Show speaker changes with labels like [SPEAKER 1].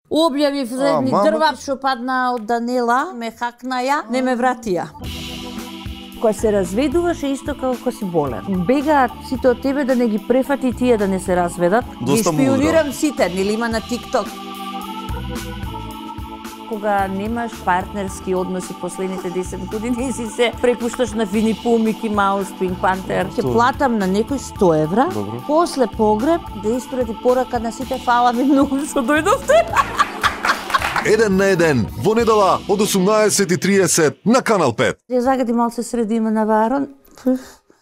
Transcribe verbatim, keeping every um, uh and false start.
[SPEAKER 1] Објавив за едни дрва што падна од Данела, ме хакна ја, не ме врати ја. Кога се разведуваш е исто како кога си болен. Бегаат сите од тебе да не ги префати тие да не се разведат. Ги шпионирам сите, нели има на TikTok. Кога немаш партнерски односи последните десет години и си се препушташ на Вини Пу, Мики Маус, Пинк Пантер. Ќе платам на некој сто евра, после погреб да испрати порака на сите, фала ви многу што дојдовте.
[SPEAKER 2] Еден на еден, во недела од осумнаесет и триесет на Канал пет.
[SPEAKER 1] Ја загади малце средима на Варон.